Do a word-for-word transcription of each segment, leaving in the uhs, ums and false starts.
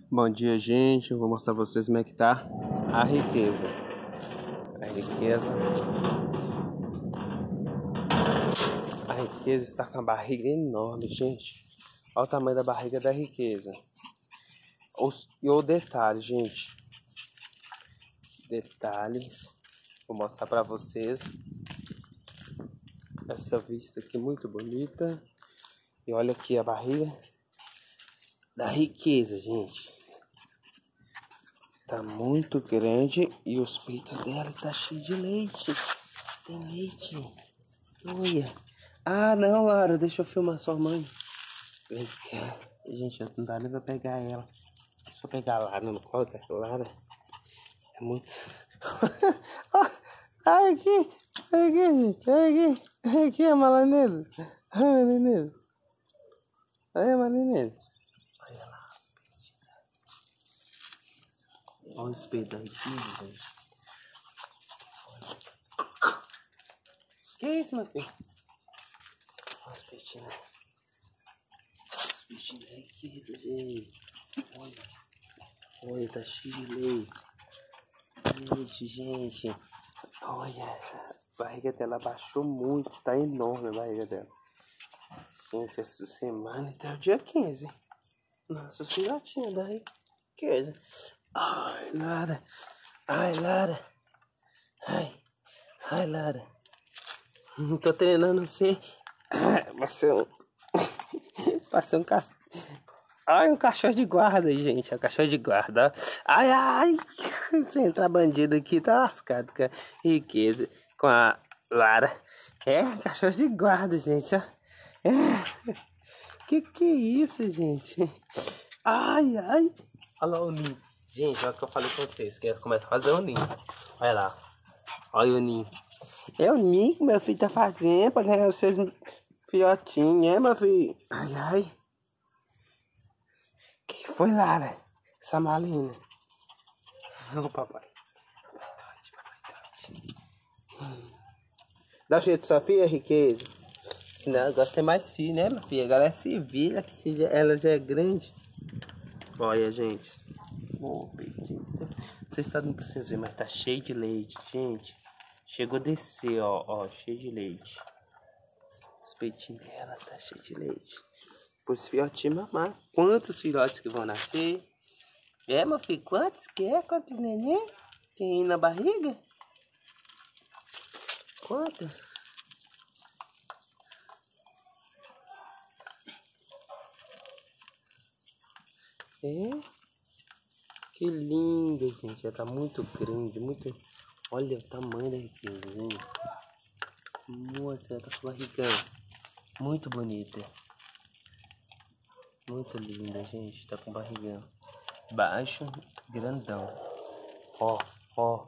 Bom dia, gente. Eu vou mostrar pra vocês como é que tá a riqueza. A riqueza. A riqueza está com a barriga enorme, gente. Olha o tamanho da barriga da riqueza. Os, e o detalhe, gente. Detalhes. Vou mostrar pra vocês. Essa vista aqui muito bonita. E olha aqui a barriga da riqueza, gente. Tá muito grande e os peitos dela tá cheio de leite. Tem leite. Olha. Ah, não, Lara, deixa eu filmar sua mãe. Vem cá. Gente, não dá nem pra pegar ela. Deixa eu pegar a Lara no colo, tá? Lara é muito... Ai, aqui. Ai, aqui, gente. Ai, aqui. Ai, aqui, a malanesa. Ai, malanesa. Ai, a malanesa. Olha lá os peitos. Olha os peitos aqui, gente. Que isso, meu filho? Olha os peitinhos. Os peitinhos aqui, gente. Olha. Olha, tá cheio de leite. Leite, gente. Olha, a barriga dela baixou muito. Tá enorme a barriga dela. Gente, essa semana até o dia quinze. Nossa, filhotinha da riqueza. Ai, Lara. Ai, Lara. Ai. Ai, Lara. Não tô treinando você. Vai ser um... Vai ser um cachorro. Ai, um cachorro de guarda aí, gente. É um cachorro de guarda. Ai, ai. Se entrar bandido aqui, tá lascado com a riqueza. Com a Lara. É, cachorro de guarda, gente. É. Que que é isso, gente? Ai, ai. Olha lá o ninho. Gente, olha o que eu falei pra vocês. Que começa a fazer o ninho. Olha lá. Olha o ninho. É o ninho que meu filho tá fazendo pra ganhar os seus filhotinhos, é, meu filho? Ai, ai. Que foi, Lara? Essa malina. Ô, papai. Dá jeito de sua filha, riqueza? Senão ela gosta de ter mais filho, né, minha filha? Agora é civil, ela já é grande. Olha, gente. Oh, peitinho. Vocês estão não precisam ver, mas tá cheio de leite, gente. Chegou a descer, ó, ó, cheio de leite. Os peitinhos dela tá cheio de leite. Os filhotinhos mamar. Quantos filhotes que vão nascer? É, meu filho, quantos que é? Quantos neném tem aí na barriga? Quantos? É? Que linda, gente. Ela tá muito grande, muito... Olha o tamanho da riqueza, gente. Nossa, ela tá com barrigão. Muito bonita. Muito linda, gente. Tá com barrigão. Baixo, grandão. Ó, ó.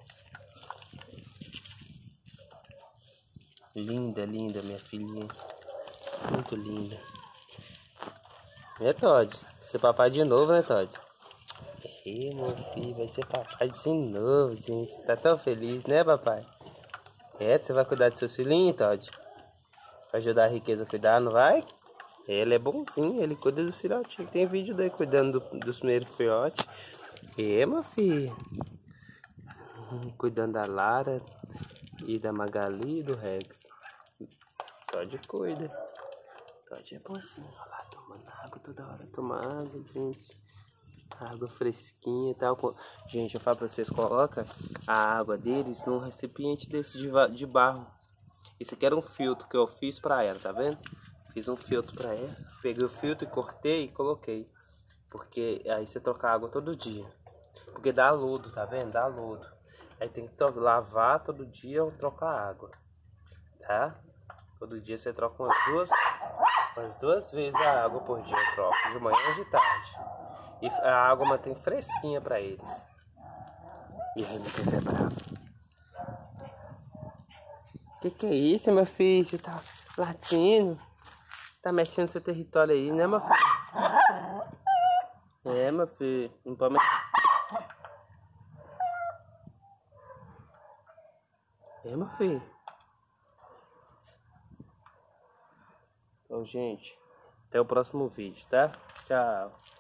Linda, linda, minha filhinha. Muito linda. É, Todd? Vai ser papai de novo, né, Todd? Ih, meu filho, vai ser papai de novo, gente. Tá tão feliz, né, papai? É, você vai cuidar dos seus filhinhos, Todd? Vai ajudar a riqueza a cuidar, não vai? Ele é bonzinho, ele cuida dos filhotinhos. Tem vídeo daí cuidando do, dos primeiros filhotes. É, meu filho. Cuidando da Lara e da Magali e do Rex. Todd cuida. Todd é bonzinho. Olha lá, tomando água toda hora. Toma água, gente. Água fresquinha e tal. Gente, eu falo pra vocês, coloca a água deles num recipiente desse de, de barro. Esse aqui era um filtro que eu fiz pra ela, tá vendo? Fiz um filtro pra ela. Peguei o filtro e cortei e coloquei. Porque aí você troca água todo dia. Porque dá lodo, tá vendo? Dá lodo. Aí tem que lavar todo dia ou trocar água. Tá? Todo dia você troca umas duas, umas duas vezes a água por dia. Eu troco, de manhã e de tarde. E a água mantém fresquinha pra eles. E aí, meu filho, é bravo. Que que é isso, meu filho? Você tá latindo? Tá mexendo no seu território aí, né, meu filho? É, meu filho. Não pode mexer. É, meu filho. Então, gente, até o próximo vídeo, tá? Tchau.